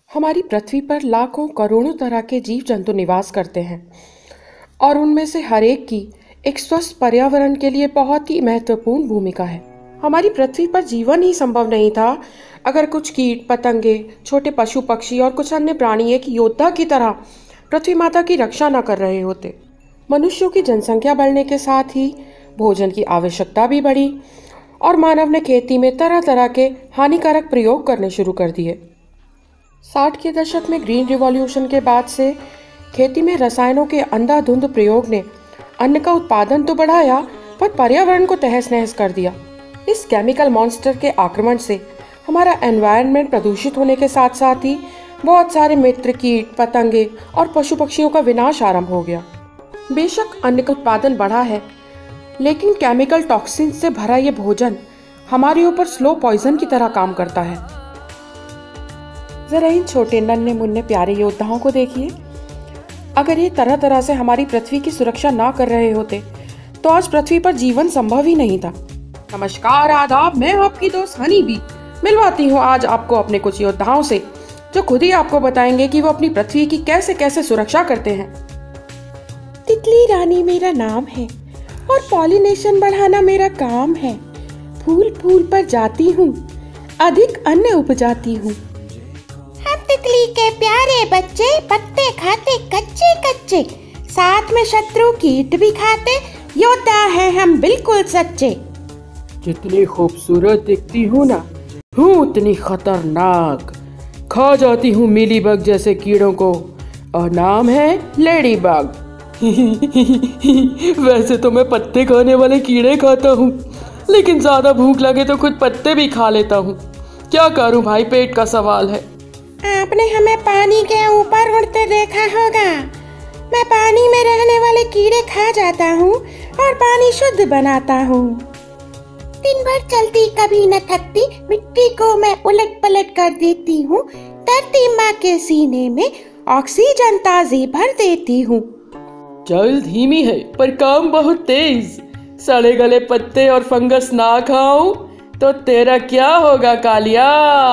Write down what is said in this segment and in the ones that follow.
हमारी पृथ्वी पर लाखों करोड़ों तरह के जीव जंतु निवास करते हैं और उनमें से हर एक की एक स्वस्थ पर्यावरण के लिए बहुत ही महत्वपूर्ण भूमिका है। हमारी पृथ्वी पर जीवन ही संभव नहीं था अगर कुछ कीट पतंगे, छोटे पशु पक्षी और कुछ अन्य प्राणी एक योद्धा की तरह पृथ्वी माता की रक्षा न कर रहे होते। मनुष्यों की जनसंख्या बढ़ने के साथ ही भोजन की आवश्यकता भी बढ़ी और मानव ने खेती में तरह तरह के हानिकारक प्रयोग करने शुरू कर दिए। 60 के दशक में ग्रीन रिवॉल्यूशन के बाद से खेती में रसायनों के अंधाधुंध प्रयोग ने अन्न का उत्पादन तो बढ़ाया पर पर्यावरण को तहस नहस कर दिया। इस केमिकल मॉन्स्टर के आक्रमण से हमारा एनवायरनमेंट प्रदूषित होने के साथ साथ ही बहुत सारे मित्र कीट पतंगे और पशु पक्षियों का विनाश आरंभ हो गया। बेशक अन्न का उत्पादन बढ़ा है, लेकिन केमिकल टॉक्सिन से भरा ये भोजन हमारे ऊपर स्लो पॉइजन की तरह काम करता है। जरा इन छोटे नन्हे मुन्ने प्यारे योद्धाओं को देखिए। अगर ये तरह तरह से हमारी पृथ्वी की सुरक्षा ना कर रहे होते तो आज पृथ्वी पर जीवन संभव ही नहीं था। नमस्कार, आदाब, मैं आपकी दोस्त हनी बी मिलवाती हूँ आज आपको अपने कुछ योद्धाओं से जो खुद ही आपको बताएंगे कि वो अपनी पृथ्वी की कैसे कैसे सुरक्षा करते हैं। तितली रानी मेरा नाम है और पॉलिनेशन बढ़ाना मेरा काम है। फूल फूल पर जाती हूँ, अधिक अन्न उपजाती हूँ। हम तितली के प्यारे बच्चे पत्ते खाते कच्चे कच्चे, साथ में शत्रु कीट भी खाते, योद्धा हैं हम बिल्कुल सच्चे। जितनी खूबसूरत दिखती हूँ ना, हूँ उतनी खतरनाक। खा जाती हूँ मीलीबग जैसे कीड़ों को और नाम है लेडी बग। वैसे तो मैं पत्ते खाने वाले कीड़े खाता हूँ, लेकिन ज्यादा भूख लगे तो खुद पत्ते भी खा लेता हूँ। क्या करूँ भाई, पेट का सवाल है। आपने हमें पानी के ऊपर उड़ते देखा होगा। मैं पानी में रहने वाले कीड़े खा जाता हूँ और पानी शुद्ध बनाता हूँ। दिन भर चलती कभी न थकती मिट्टी को मैं उलट पलट कर देती हूँ। धरती माँ के सीने में ऑक्सीजन ताज़ी भर देती हूँ। चल धीमी है पर काम बहुत तेज। सड़े गले पत्ते और फंगस ना खाऊं तो तेरा क्या होगा कालिया।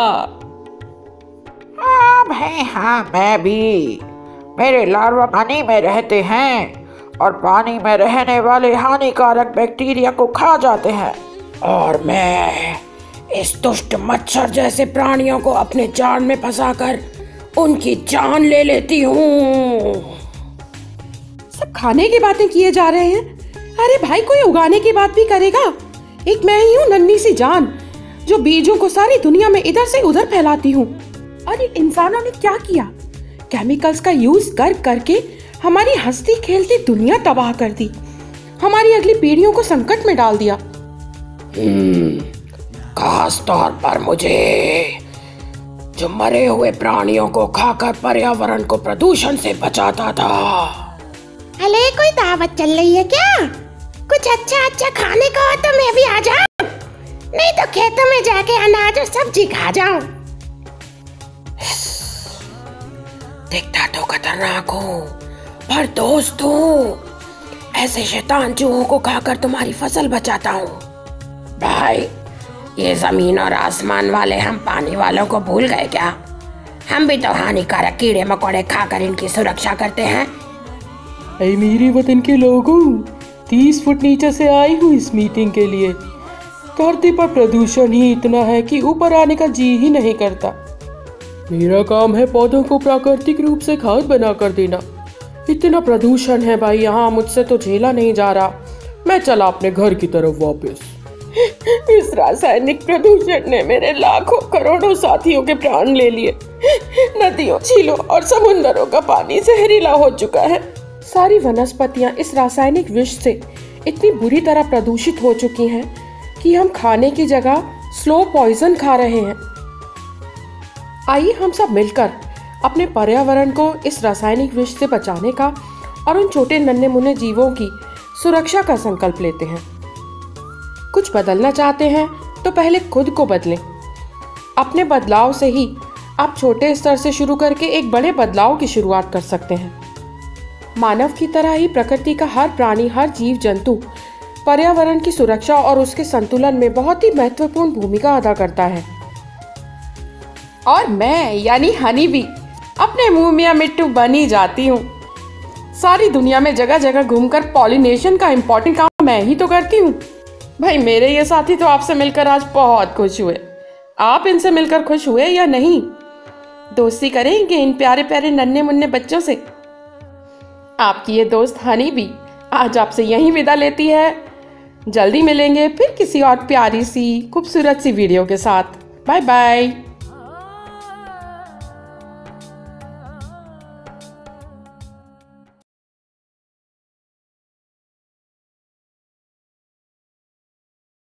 हाँ मैं भी। मेरे लार्वा पानी में रहते हैं और पानी में रहने वाले हानिकारक बैक्टीरिया को खा जाते हैं और मैं इस दुष्ट मच्छर जैसे प्राणियों को अपने जाल में फंसाकर उनकी जान ले लेती हूँ। सब खाने की बातें किए जा रहे हैं। अरे भाई, कोई उगाने की बात भी करेगा। एक मैं ही हूँ नन्ही सी जान जो बीजों को सारी दुनिया में इधर से उधर फैलाती हूँ। और इन इंसानों ने क्या किया, केमिकल्स का यूज कर करके हमारी हंसती खेलती दुनिया तबाह कर दी, हमारी अगली पीढ़ियों को संकट में डाल दिया। खास तौर पर मुझे जो मरे हुए प्राणियों को खाकर पर्यावरण को प्रदूषण से बचाता था। अरे कोई दावत चल रही है क्या? कुछ अच्छा अच्छा खाने को हो तो मैं भी आ जाऊं, नहीं तो खेतों में जाके अनाज और सब्जी खा जाऊं। दिखता तो खतरनाक हूँ पर दोस्त हूँ। ऐसे शैतान चूहों को खाकर तुम्हारी फसल बचाता हूँ। भाई, ये जमीन और आसमान वाले हम पानी वालों को भूल गए क्या? हम भी तो हानिकारक कीड़े मकोड़े खाकर इनकी सुरक्षा करते हैं। ऐ मेरे वतन के लोगों, 30 फुट नीचे से आई हूँ इस मीटिंग के लिए। धरती पर प्रदूषण ही इतना है कि ऊपर आने का जी ही नहीं करता। मेरा काम है पौधों को प्राकृतिक रूप से खाद बना कर देना। इतना प्रदूषण है भाई यहाँ, मुझसे तो झेला नहीं जा रहा। मैं चला अपने घर की तरफ वापस। इस रासायनिक प्रदूषण ने मेरे लाखों करोड़ों साथियों के प्राण ले लिए। नदियों, झीलों और समुद्रों का पानी जहरीला हो चुका है। सारी वनस्पतियां इस रासायनिक विष से इतनी बुरी तरह प्रदूषित हो चुकी हैं कि हम खाने की जगह स्लो पॉइजन खा रहे हैं। आइए हम सब मिलकर अपने पर्यावरण को इस रासायनिक विष से बचाने का और उन छोटे नन्हे मुन्ने जीवों की सुरक्षा का संकल्प लेते हैं। कुछ बदलना चाहते हैं तो पहले खुद को बदलें। अपने बदलाव से ही आप छोटे स्तर से शुरू करके एक बड़े बदलाव की शुरुआत कर सकते हैं। मानव की तरह ही प्रकृति का हर प्राणी, हर जीव जंतु पर्यावरण की सुरक्षा और उसके संतुलन में बहुत ही महत्वपूर्ण भूमिका अदा करता है। और मैं यानी हनी भी अपने मुंह मियाँ मिट्टू बनी जाती हूँ। सारी दुनिया में जगह जगह घूमकर पॉलिनेशन का इम्पोर्टेंट काम मैं ही तो करती हूँ। भाई मेरे ये साथी तो आपसे मिलकर आज बहुत खुश हुए। आप इनसे मिलकर खुश हुए या नहीं? दोस्ती करेंगे इन प्यारे प्यारे नन्हे मुन्ने बच्चों से। आपकी ये दोस्त हनी भी आज आपसे यहीं विदा लेती है। जल्दी मिलेंगे फिर किसी और प्यारी सी खूबसूरत सी वीडियो के साथ। Bye bye.